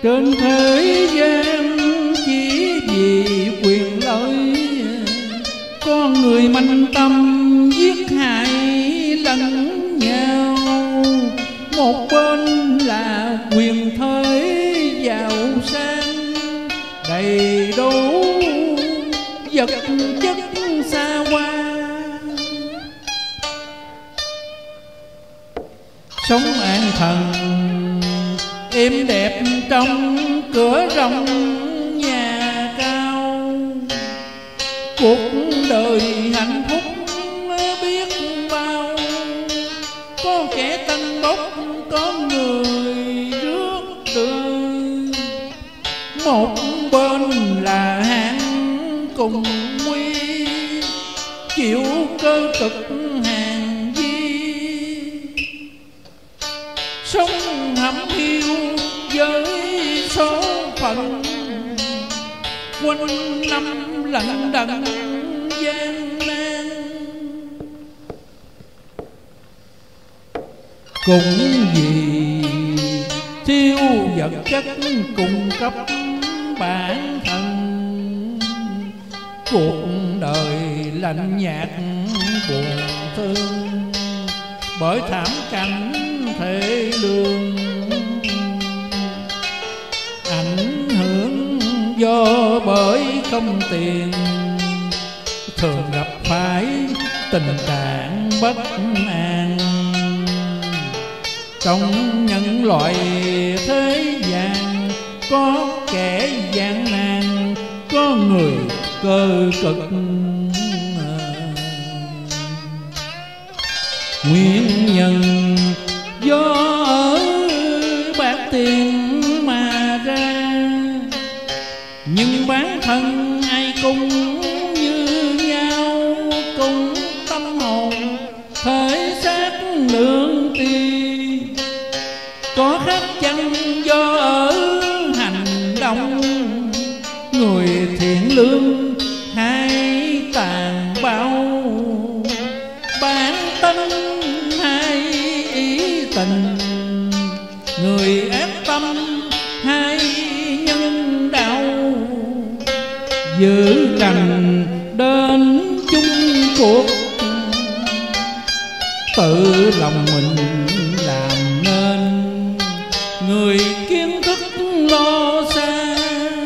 trên thế gian chỉ vì quyền lợi, con người manh tâm giết hại lẫn nhau. Một bên là quyền thế giàu sang đầy đủ vật chất xa hoa, sống an thần êm đẹp trong cửa rộng nhà cao. Cuộc đời hạnh phúc biết bao, có kẻ tân bốc, có người rước đường. Một bên là hạng cùng nguy, chịu cơ cực hàng di. Sống hẩm hiu với số phận, quanh năm lận đận gian nan. Cũng vì thiếu vật chất cung cấp bản thân, cuộc đời lạnh nhạt buồn thương bởi thảm cảnh thể lương. Ảnh hưởng do bởi không tiền, thường gặp phải tình trạng bất an. Trong nhân loại thế gian có kẻ gian nan, có người cơ cực. Nguyên nhân do ở bạc tiền mà ra, nhưng bản thân ai cũng như nhau, cùng tâm hồn thể xác lượng tri. Có khác chăng do ở hành động, người thiện lương hay tàn bạo, bản tính hay ý tình, người ác tâm hay nhân đạo. Giữ lành đến chung cuộc, tự lòng mình làm nên người kiến thức lo xa.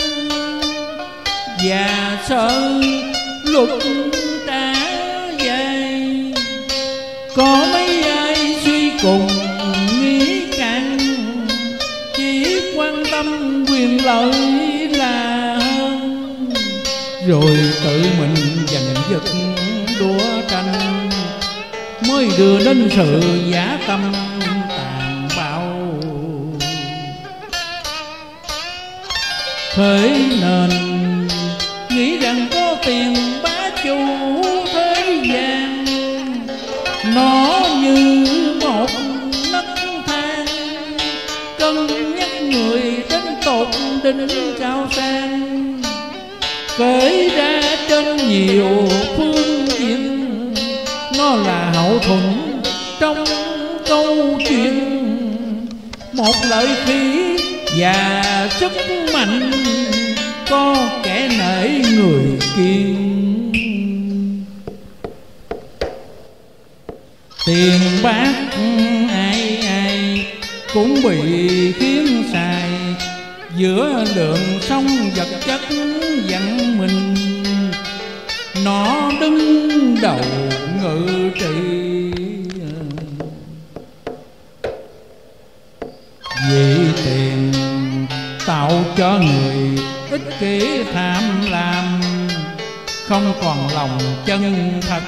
Và sợ luật trả dài, có mấy ai suy cùng nghĩ cạn, chỉ quan tâm quyền lợi là hơn. Rồi tự mình giành giật đua tranh, mới đưa đến sự dã tâm tàn bạo. Thế nên nghĩ rằng có tiền bá chủ thế gian, nó như một nấc thang, cân nhắc người đến tột đỉnh cao sang. Kể ra trên nhiều phương diện, nó là hậu thuẫn trong câu chuyện. Một lợi khí và sức mạnh, có kẻ nể người kiên. Tiền bạc ai ai cũng bị khiến xài, giữa lượng sống vật chất dặn mình. Nó đứng đầu ngự trị, vì tiền tạo cho người ích kỷ tham lam, không còn lòng chân thật.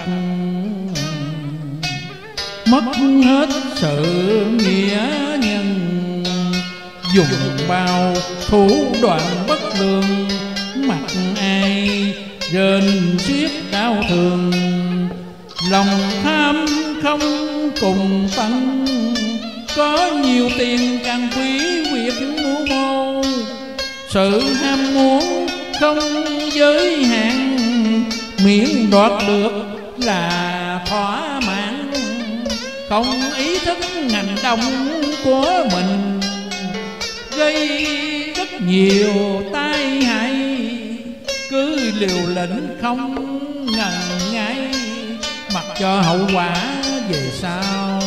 Mất hết sự nghĩa nhân, dùng bao thủ đoạn bất lương. Mặt ai rên xiết đau thương, lòng tham không cùng tăng. Có nhiều tiền càng quý quyệt mưu mô, sự ham muốn không giới hạn, miễn đoạt được là thỏa mãn. Không ý thức hành động của mình, gây rất nhiều tai hại, cứ liều lĩnh không ngần ngại, mặc cho hậu quả về sau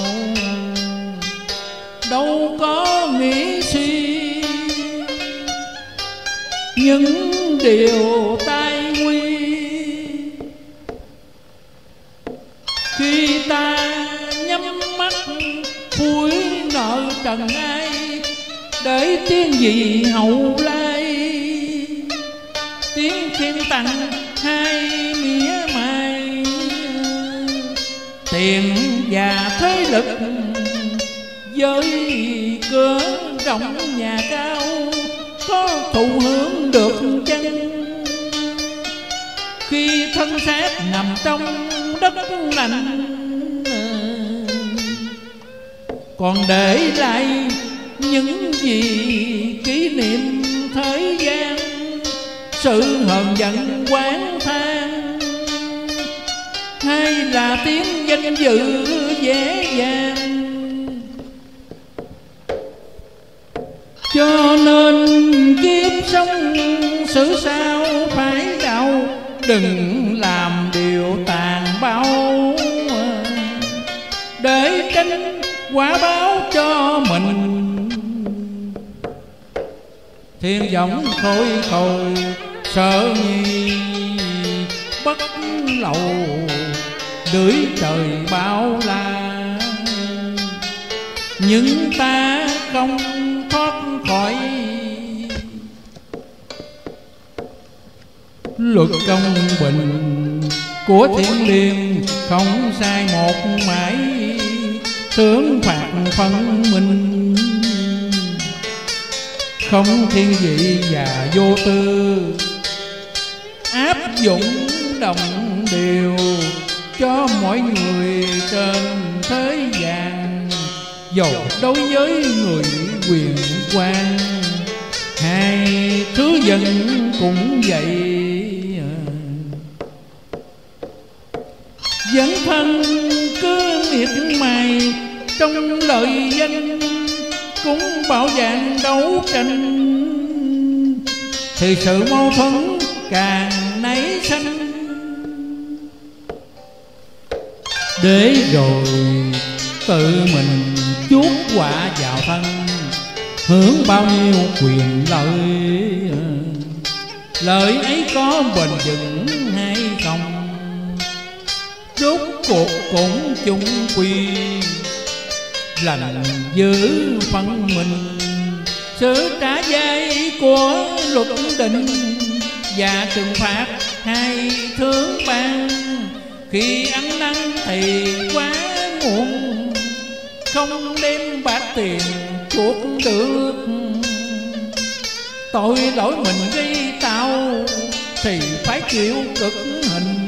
đâu có nghĩ suy. Những điều tai quy khi ta nhắm mắt phủi nợ trần ai, để tiếng gì hậu lai, tiếng khen tặng hai mía mai. Tiền và thế lực với cửa rộng nhà cao, có thụ hưởng được chăng khi thân xác nằm trong đất lạnh, còn để lại những gì kỷ niệm thời gian, sự hờn giận oán than, hay là tiếng danh dự dễ dàng. Cho nên kiếp sống xử sao phải đạo, đừng làm điều tàn bạo, để tránh quả báo cho mình. Thiên võng khôi khôi sợ nhi bất lậu, đưới trời bao la, nhưng ta không thoát khỏi luật công bình của thiên liêng. Không sai một mãi thưởng phạt phân minh, không thiên vị và vô tư, áp dụng đồng đều cho mọi người trên thế gian. Dầu đối với người quyền quan, hai thứ dân cũng vậy. Dấn thân cứ miệt mài trong lời danh, cũng bảo dạng đấu tranh, thì sự mâu thuẫn càng nảy sinh. Để rồi tự mình chuốc quả vào thân, hưởng bao nhiêu quyền lợi. Lợi ấy có bền vững hay không, rốt cuộc cũng chung quy. Lành giữ phân mình, sự trả giá của luật định, và trừng phạt hay thương ban. Khi ăn năn thì quá muộn, không đem bạc tiền chuộc được. Tội lỗi mình gây tạo thì phải chịu cực hình.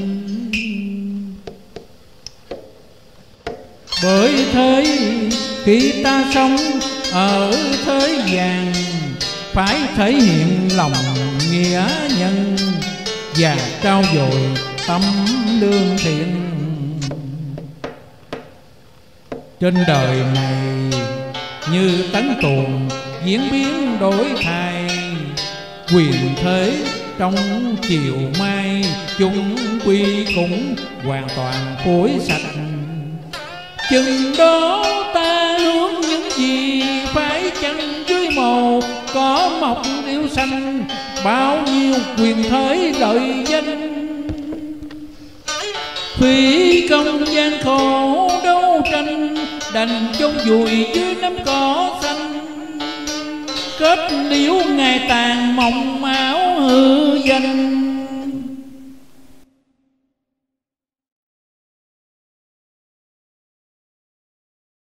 Bởi thế khi ta sống ở thế gian, phải thể hiện lòng nghĩa nhân, và trao dồi tâm lương thiện. Trên đời này như tấn tuồng diễn biến đổi thay, quyền thế trong chiều mai chung quy cũng hoàn toàn phối sạch. Chừng đó ta hướng những gì phải chăng dưới màu có mọc yêu xanh, bao nhiêu quyền thế lợi danh. Phí công gian khổ đấu tranh, đành chôn vùi dưới nắm cỏ xanh. Kết liễu ngày tàn mộng ảo hư danh,